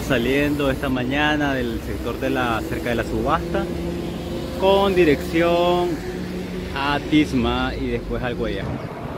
saliendo esta mañana del sector de cerca de la subasta con dirección a Tisma y después al Guayaco.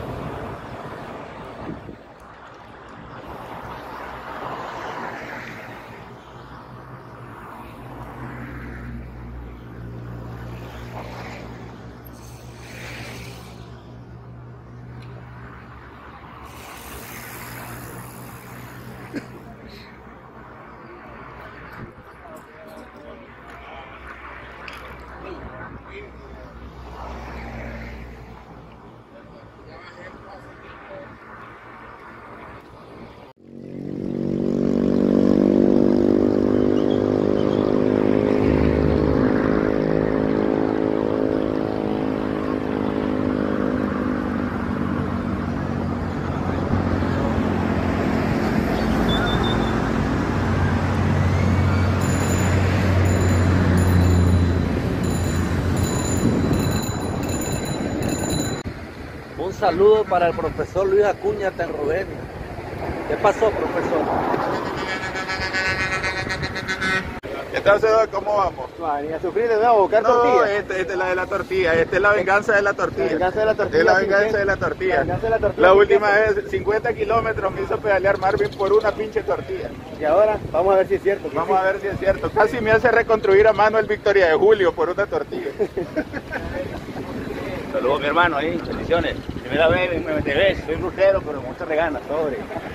Un saludo para el profesor Luis Acuña Tenrubeni. ¿Qué pasó, profesor? Entonces, ¿cómo vamos? Ni a sufrir de nuevo, a buscar tortilla. Esta es la de la tortilla, esta es la venganza de la tortilla. La venganza de la tortilla. Es la venganza de la tortilla. La venganza de la tortilla. La última vez, 50 kilómetros me hizo pedalear Marvin por una pinche tortilla. Y ahora, vamos a ver si es cierto. Vamos a ver si es cierto. Casi me hace reconstruir a mano el Victoria de Julio por una tortilla. Saludos mi hermano ahí, bendiciones. Primera vez me ves, soy brujero, pero muchas reganas, sobre.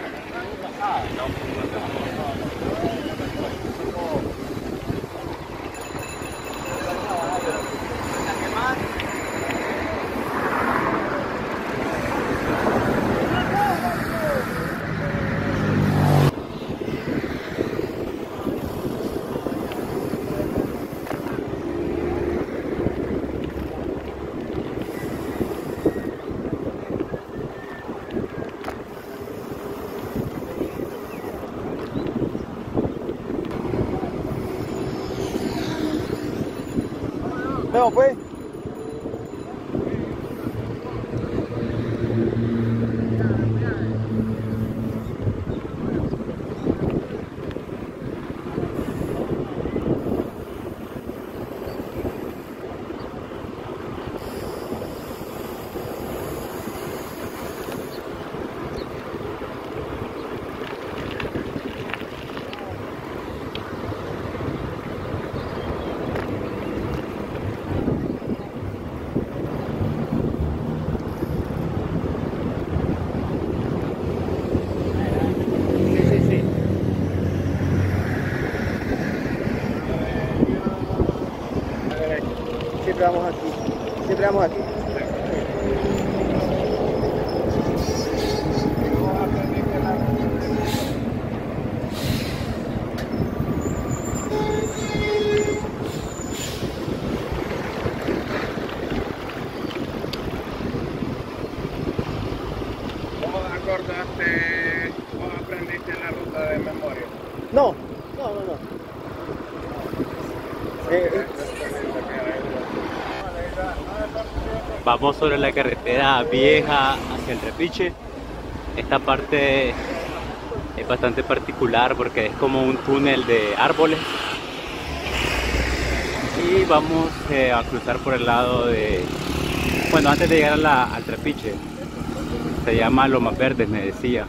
No, pues. Siempre vamos aquí. Siempre vamos aquí. ¿Cómo acordaste o aprendiste la ruta de memoria? No. Vamos sobre la carretera vieja hacia el Trapiche. Esta parte es bastante particular porque es como un túnel de árboles. Y vamos a cruzar por el lado de... Bueno, antes de llegar al Trapiche. Se llama Lomas Verdes, me decía.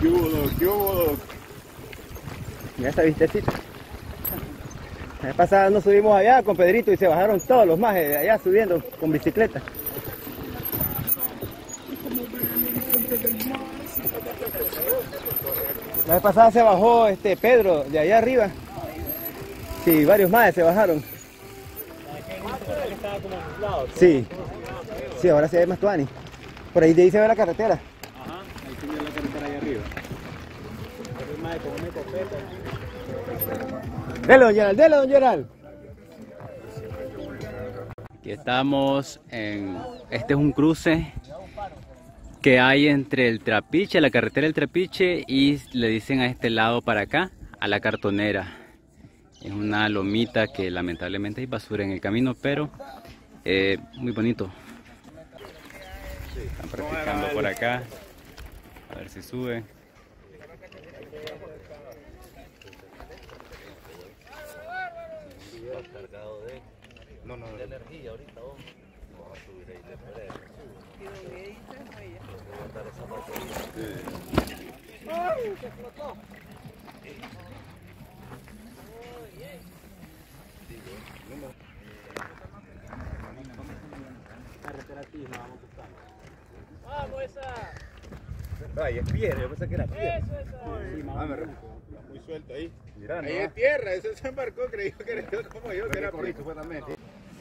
¿Qué hubo, Doc? ¿Qué hubo, Doc? Mira esta vistecita. La vez pasada nos subimos allá con Pedrito y se bajaron todos los majes de allá subiendo con bicicleta. La vez pasada se bajó Pedro de allá arriba. Sí, varios majes se bajaron. Sí. Sí, ahora sí hay más tuani. Por ahí de ahí se ve la carretera. Ajá, ahí tiene la carretera ahí arriba. Dele, don Gerald, dele, don Gerald. Aquí estamos en... Este es un cruce que hay entre el Trapiche, la carretera del Trapiche, y le dicen a este lado para acá, a la Cartonera. Es una lomita que lamentablemente hay basura en el camino, pero muy bonito. Están practicando por acá, a ver si sube. Cargado de energía ahorita, vamos a subir ahí de febrero. Vamos esa. Ay, es piedra, yo pensé que era piedra. Eso. Muy suelto ahí. Mirando, Ahí es tierra, ese se embarcó, creyó que era como yo, que era pico. supuestamente.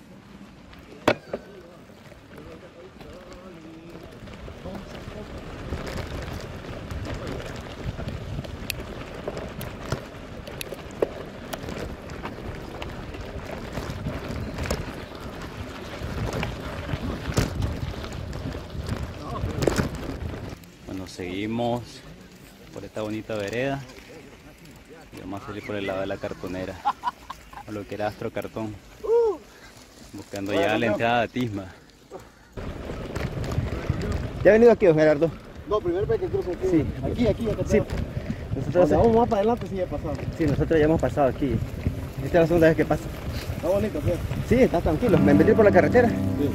Bueno, seguimos por esta bonita vereda y vamos a salir por el lado de la Cartonera, a lo que era Astro Cartón, buscando ya la entrada de Tisma. ¿Ya ha venido aquí, don Gerardo? No, primero para que cruce aquí. Sí. Aquí, acá Sí. atrás. Nosotros, Vamos más para adelante, sí, ya pasado. sí, nosotros ya hemos pasado aquí. Esta es la segunda vez que pasa. Está bonito, ¿sí? Sí, está tranquilo. Me metí por la carretera. Sí.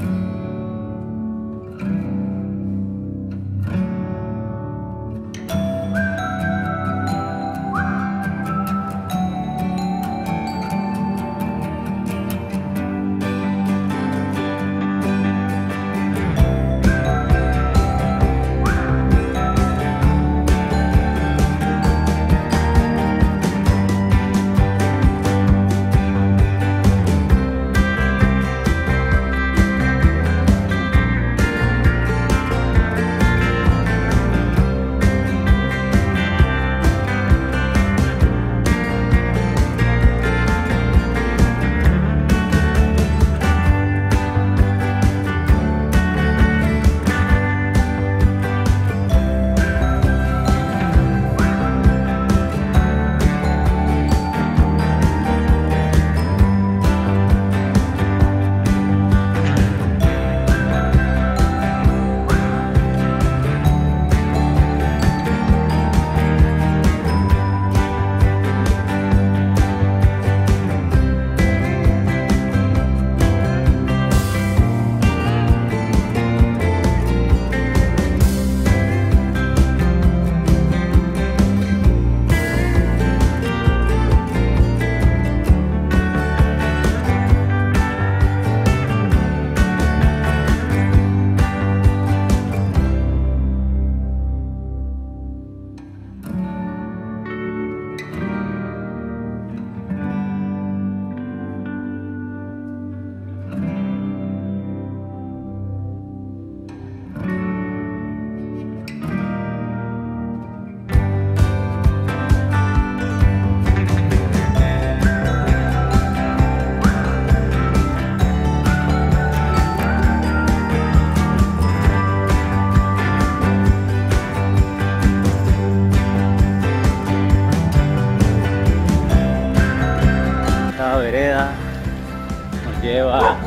lleva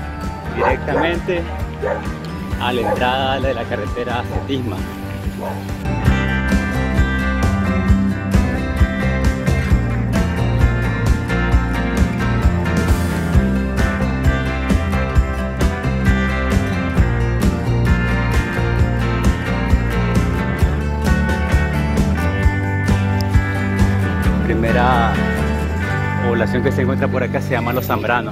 directamente a la entrada de la carretera hacia Tisma. primera población que se encuentra por acá se llama Los Zambranos.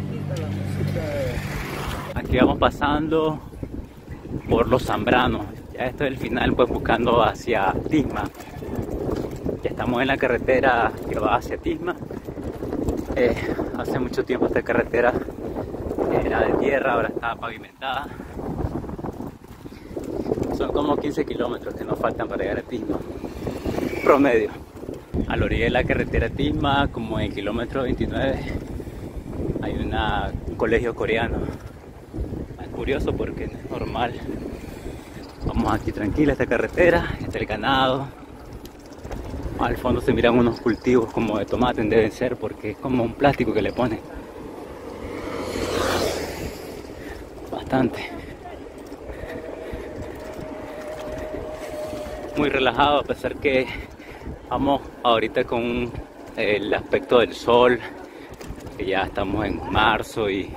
Aquí vamos pasando por Los Zambranos. Ya esto es el final, pues buscando hacia Tisma. Ya estamos en la carretera que va hacia Tisma. Hace mucho tiempo esta carretera era de tierra, ahora está pavimentada. Son como 15 kilómetros que nos faltan para llegar a Tisma, promedio. A la orilla de la carretera Tisma, como en el kilómetro 29, hay un colegio coreano. Es curioso porque no es normal. Vamos aquí tranquila esta carretera, está el ganado. Al fondo se miran unos cultivos como de tomate, deben ser porque es como un plástico que le ponen. Bastante. Muy relajado, a pesar que vamos ahorita con el aspecto del sol, que ya estamos en marzo y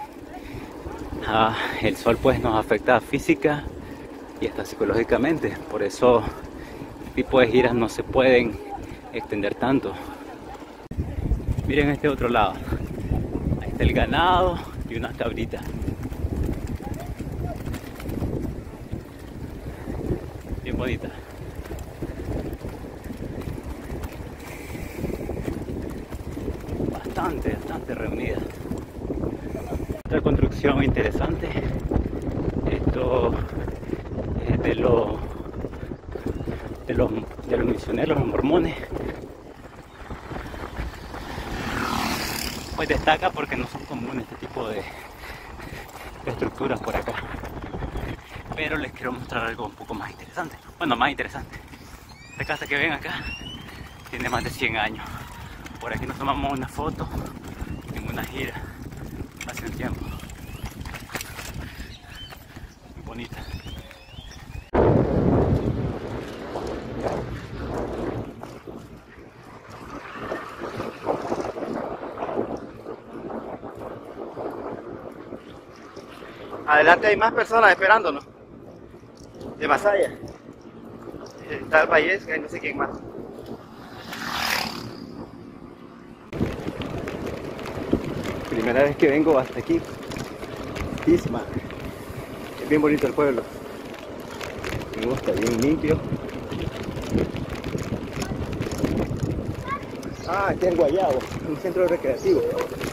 el sol pues nos afecta física y hasta psicológicamente. Por eso este tipo de giras no se pueden extender tanto. Miren este otro lado, ahí está el ganado y unas cabritas. Bien bonita. Bastante reunida. Otra construcción interesante. Esto es de los misioneros, los mormones. Pues destaca porque no son comunes este tipo de estructuras por acá. Pero les quiero mostrar algo un poco más interesante. Bueno, más interesante. Esta casa que ven acá tiene más de 100 años. Por aquí nos tomamos una foto en una gira hace un tiempo. Muy bonita. Adelante hay más personas esperándonos. De Masaya. Está el Vallesca y no sé quién más. Primera vez que vengo hasta aquí. Tisma. Es bien bonito el pueblo. Me gusta, bien limpio. Aquí en Guayabo, un centro recreativo.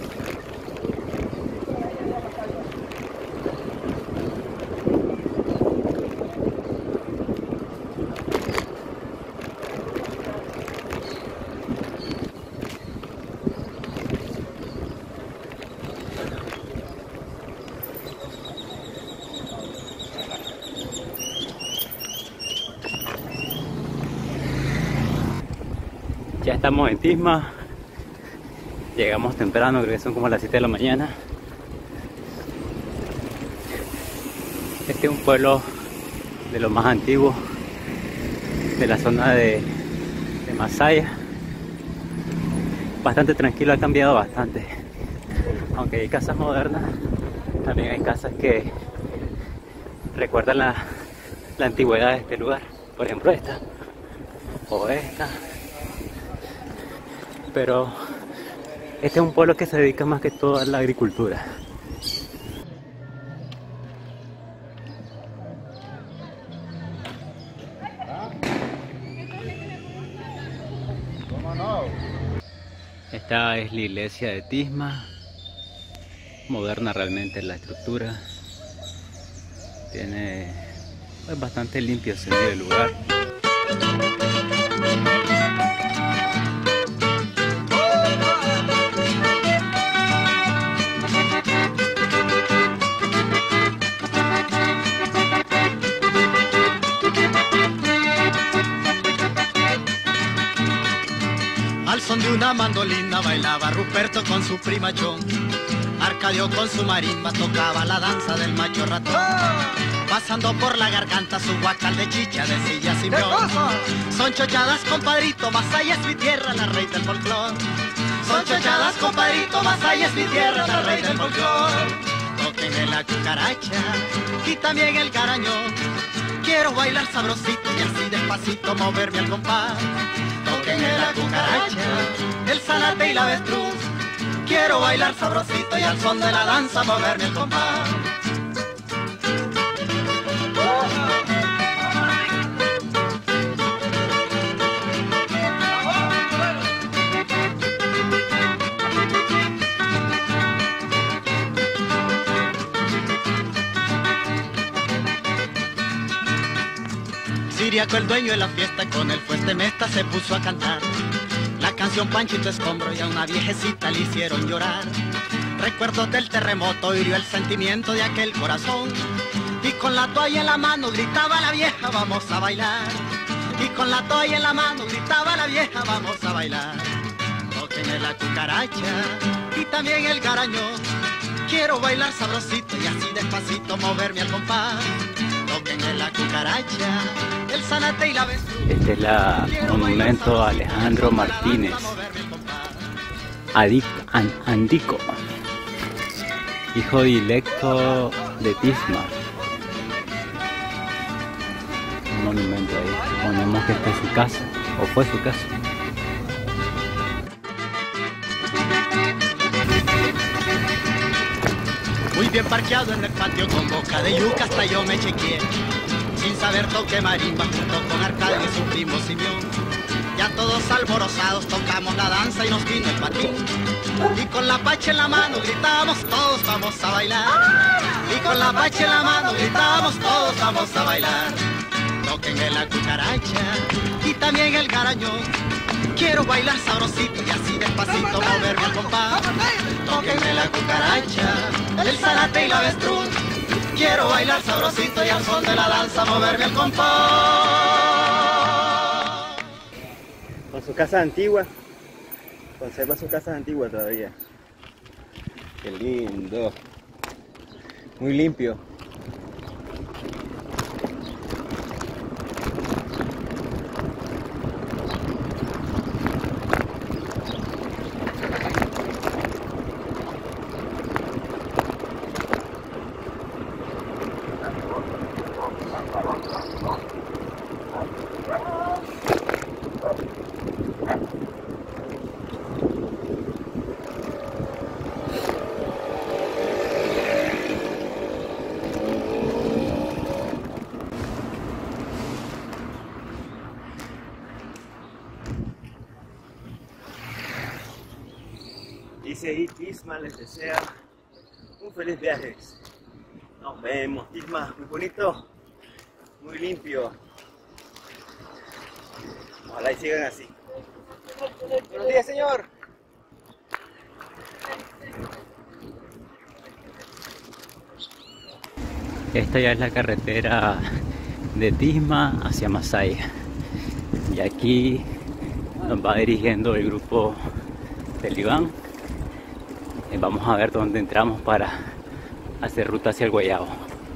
Ya estamos en Tisma, llegamos temprano, creo que son como las 7 de la mañana. Este es un pueblo de los más antiguos de la zona de Masaya. Bastante tranquilo, ha cambiado bastante. Aunque hay casas modernas, también hay casas que recuerdan la antigüedad de este lugar. Por ejemplo esta, o esta. Pero este es un pueblo que se dedica más que todo a la agricultura. Esta es la iglesia de Tisma, moderna realmente la estructura. Tiene bastante limpio ese medio lugar. Al son de una mandolina bailaba Ruperto con su prima Chon. Arcadio con su marimba tocaba la danza del macho ratón. Pasando por la garganta su guacal de chicha decía Simeón. Son chochadas, compadrito, Masaya es mi tierra, la rey del folclor. Son chochadas, compadrito, Masaya es mi tierra, la rey del folclor. Tóquenme la cucaracha y también el carañón. Quiero bailar sabrosito y así despacito moverme al compás. tóquenme la cucaracha, el zanate y la avestruz. Quiero bailar sabrosito y al son de la danza moverme el compás. Siriaco el dueño de la fiesta con el fueste mesta se puso a cantar la canción Panchito Escombro y a una viejecita le hicieron llorar. Recuerdos del terremoto hirió el sentimiento de aquel corazón y con la toalla en la mano gritaba la vieja vamos a bailar. Y con la toalla en la mano gritaba la vieja vamos a bailar. Tóquenme la cucaracha y también el garañón. Quiero bailar sabrosito y así despacito moverme al compás. Tóquenme la cucaracha, el zanate y la avestruz. Este es la monumento a Alejandro Martínez, Andico, hijo directo de Tisma. Un monumento ahí, ponemos que esta es su casa, o fue su casa. Muy bien parqueado en el patio con boca de yuca hasta yo me chequeé. Sin saber toqué marimba junto con Arcadio y su primo Simeón. Ya todos alborozados tocamos la danza y nos vino el patín. Y con la pacha en la mano gritábamos todos vamos a bailar. Y con la pacha en la mano gritábamos todos vamos a bailar. Tóquenme la cucaracha y también el garañón. Quiero bailar sabrosito y así despacito moverme al compás. Tóquenme la cucaracha, el zanate y la avestruz. Quiero bailar sabrosito y al son de la danza moverme al compás. Con su casa antigua, conserva su casa antigua todavía. Qué lindo, muy limpio. Dice ahí Tisma les desea un feliz viaje. Nos vemos, Tisma, muy bonito, muy limpio. Ojalá y sigan así. Buenos días, señor. Esta ya es la carretera de Tisma hacia Masaya. Y aquí nos va dirigiendo el grupo del Iván. Vamos a ver dónde entramos para hacer ruta hacia el Guayabo.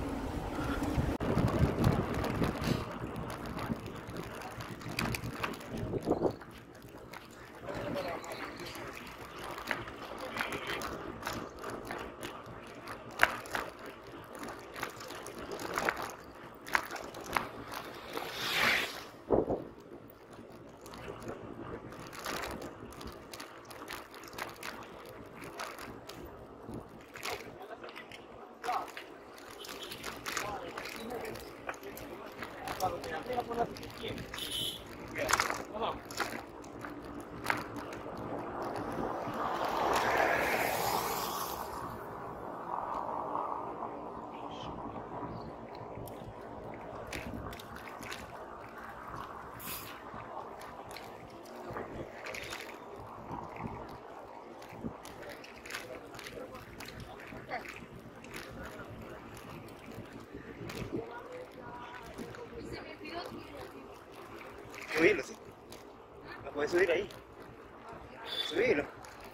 Subirlo, sí. ¿Lo puedes subir ahí? Subirlo.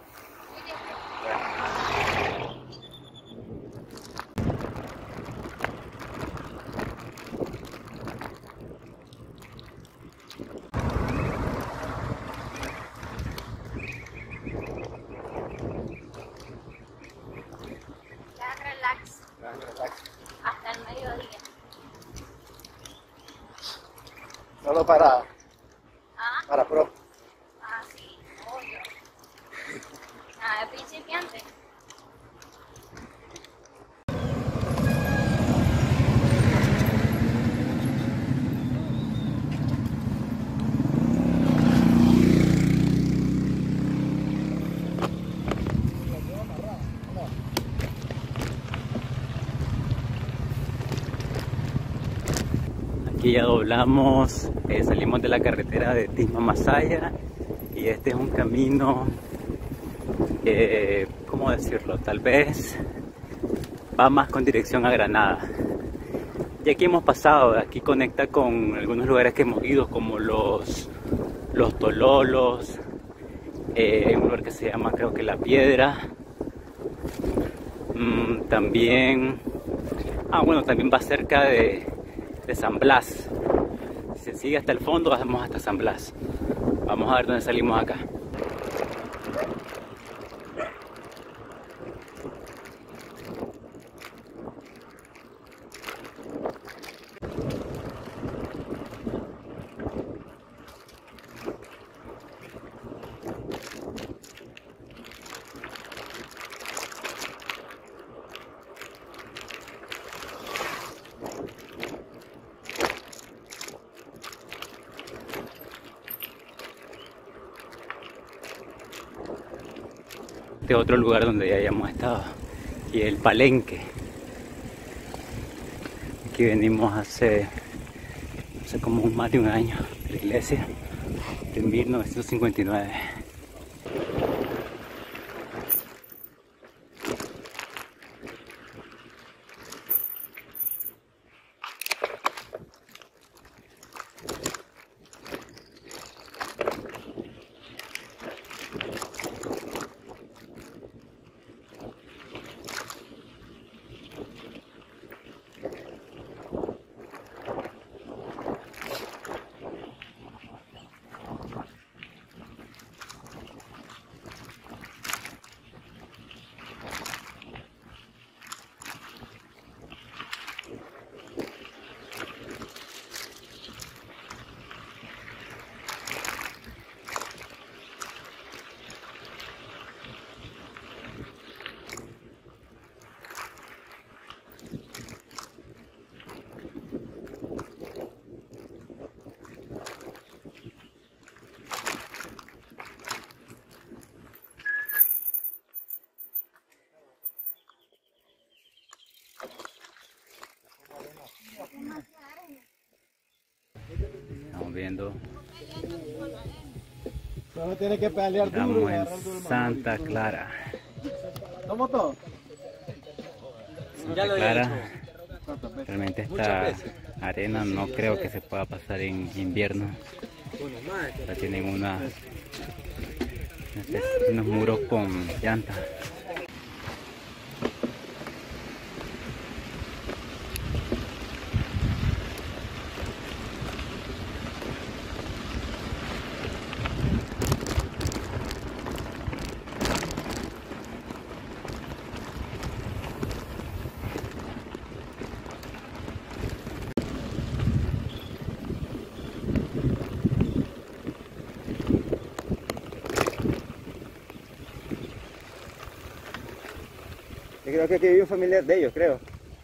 Relax. Hasta el mediodía. Solo para pro. principiante. Aquí ya doblamos, salimos de la carretera de Tisma Masaya y este es un camino, ¿cómo decirlo? Tal vez va más con dirección a Granada. Y aquí hemos pasado, aquí conecta con algunos lugares que hemos ido como los Tololos, un lugar que se llama creo que La Piedra, también, bueno, también va cerca de San Blas. Si se sigue hasta el fondo, vamos hasta San Blas. Vamos a ver dónde salimos acá. Este otro lugar donde ya hayamos estado, y el Palenque. Aquí venimos hace como más de un año, de la iglesia de 1959. Estamos viendo. Solo tiene que pelear duro Estamos y agarrar duro en el Santa manubrio. Clara. ¿Cómo todo? Santa Clara. Realmente esta arena no creo que se pueda pasar en invierno. Ya tienen unos muros con llantas. Yo creo que aquí vive un familiar de ellos, creo.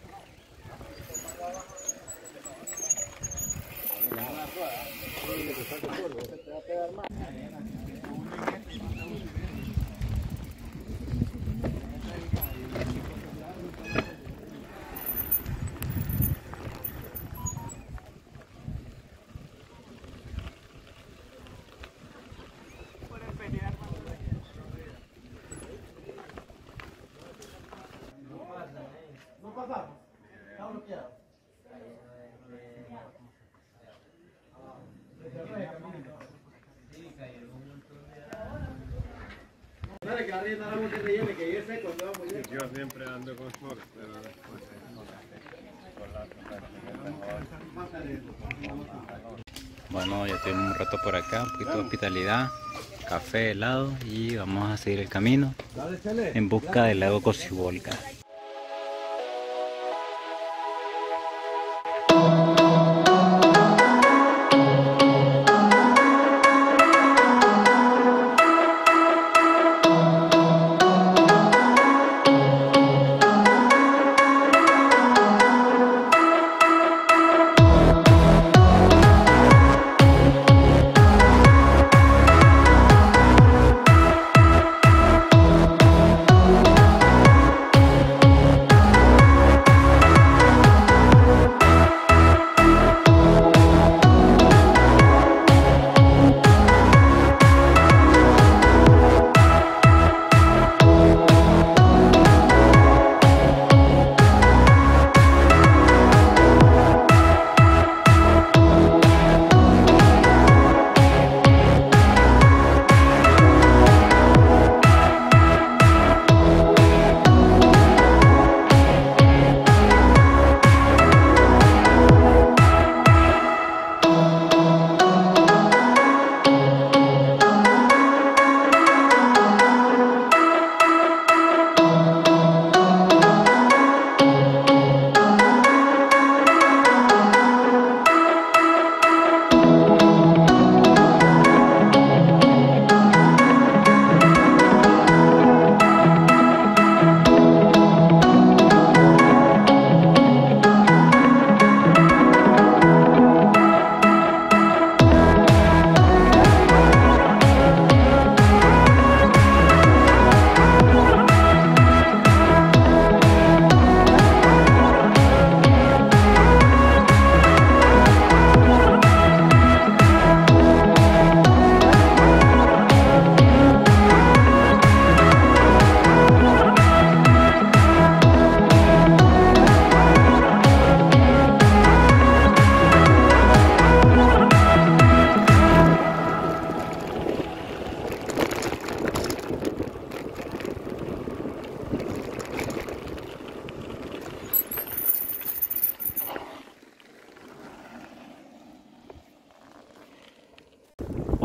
Yo siempre ando con flores, pero después Bueno, ya tuvimos un rato por acá, un poquito de hospitalidad, café, helado y vamos a seguir el camino en busca del lago Cocibolca.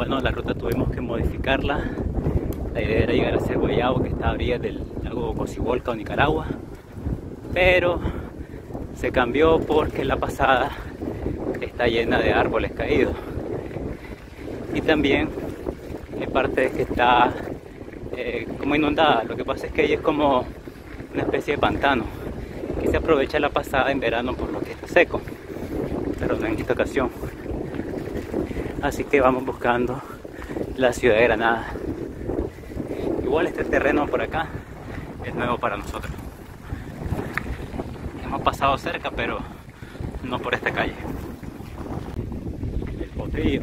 bueno, la ruta tuvimos que modificarla. La idea era llegar a Guayabo, que está a orillas del lago Cocibolca o Nicaragua, pero se cambió porque la pasada está llena de árboles caídos, y también hay parte que está como inundada. Lo que pasa es que ahí es como una especie de pantano que se aprovecha la pasada en verano por lo que está seco, pero no en esta ocasión. Así que vamos buscando la ciudad de Granada. Igual este terreno por acá es nuevo para nosotros. Hemos pasado cerca, pero no por esta calle. El Potrillo.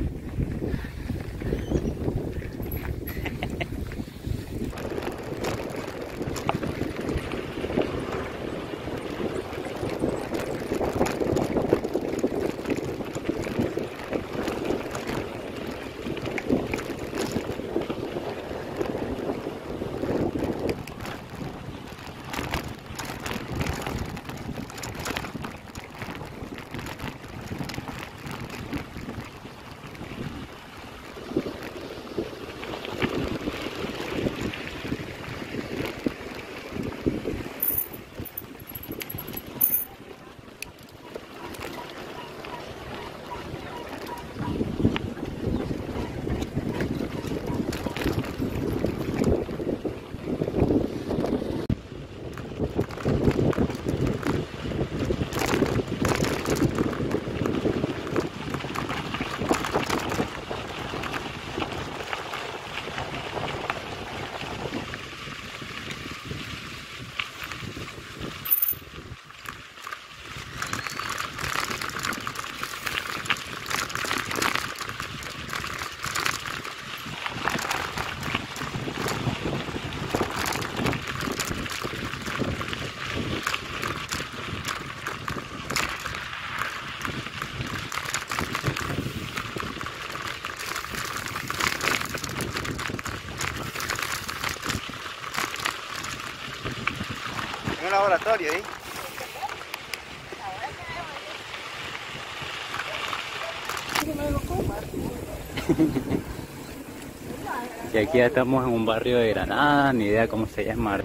En un laboratorio ahí. Y aquí ya estamos en un barrio de Granada, ni idea cómo se llama.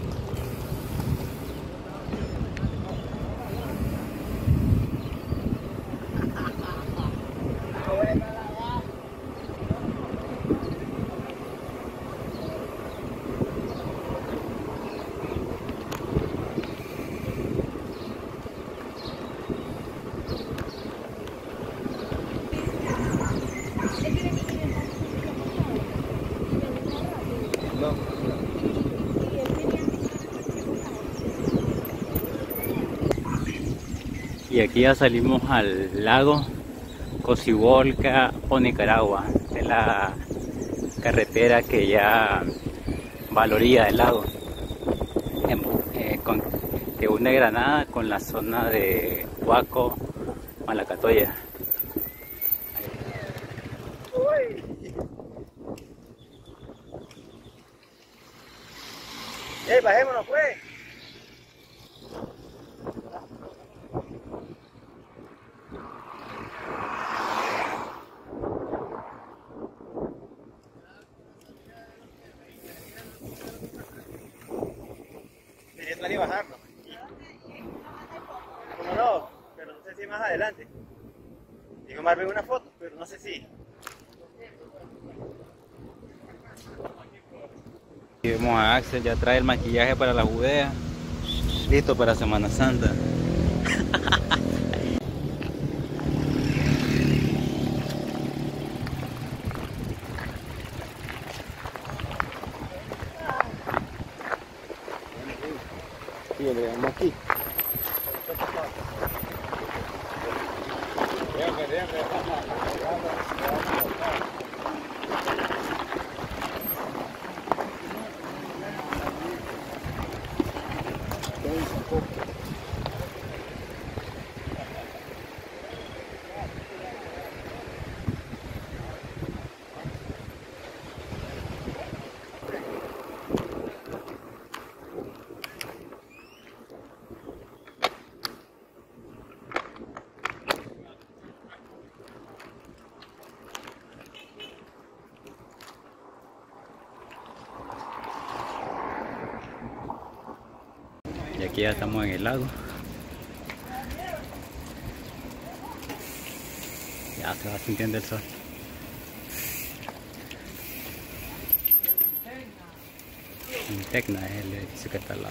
Y aquí ya salimos al lago Cocibolca o Nicaragua, de la carretera que ya va a la orilla del lago, que une Granada con la zona de Huaco, Malacatoya. Bajémonos pues. Quería salir y bajarlo. Como no, pero no sé si más adelante. Digo, más veo una foto, pero no sé si. Y vemos a Axel, ya trae el maquillaje para la Judea, listo para Semana Santa. Sí, le damos aquí. Aquí ya estamos en el lago. Ya se va sintiendo el sol. Tecna es el edificio que está al lado.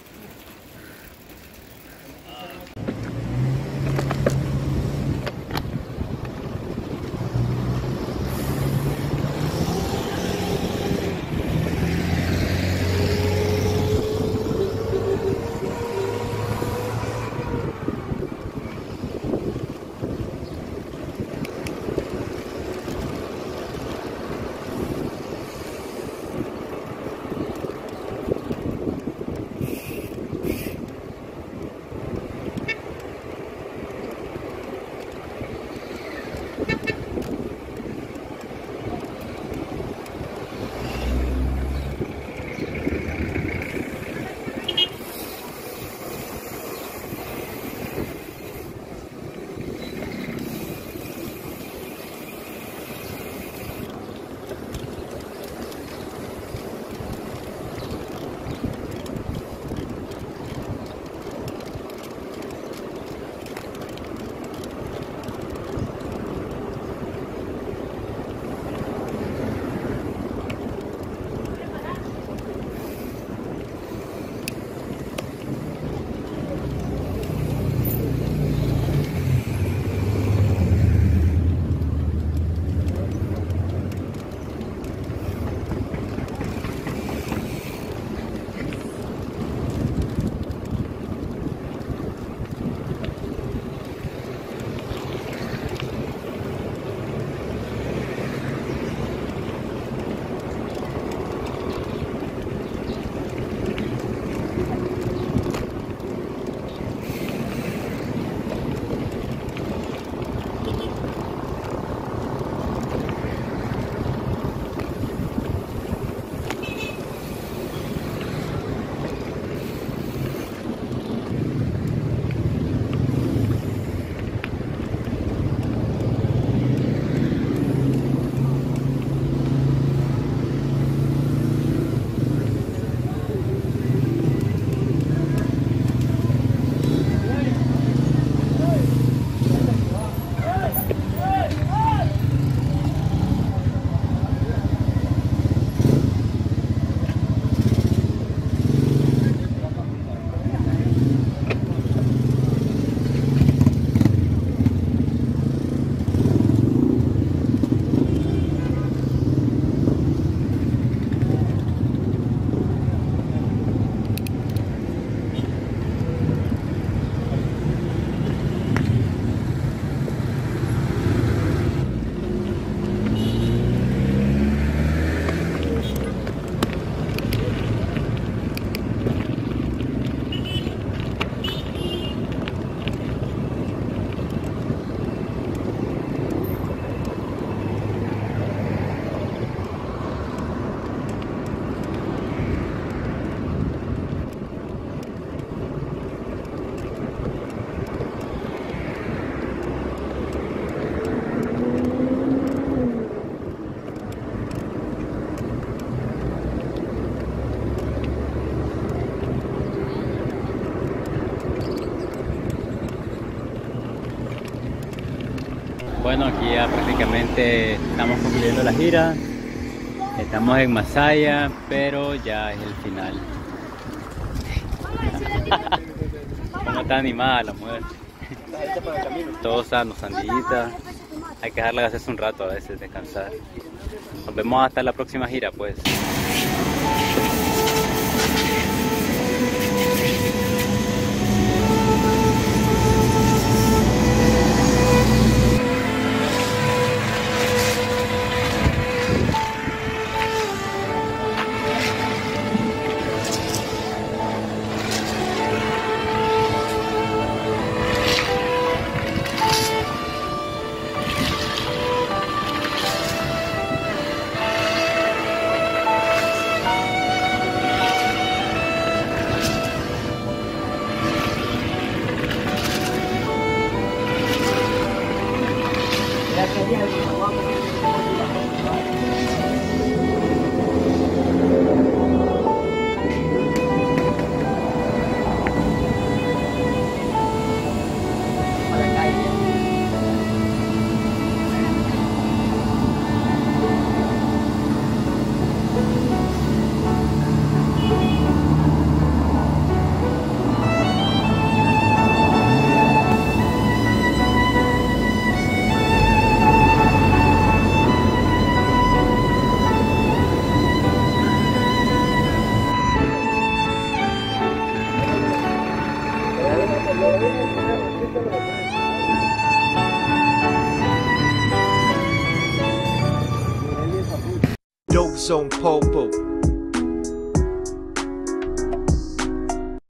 Bueno, aquí ya prácticamente estamos concluyendo la gira. Estamos en Masaya, pero ya es el final. ¿Cómo está animada la mujer? Todos sanos, sandillitas. Hay que dejarla hacerse un rato a veces, descansar. Nos vemos hasta la próxima gira, pues. Zone Popo.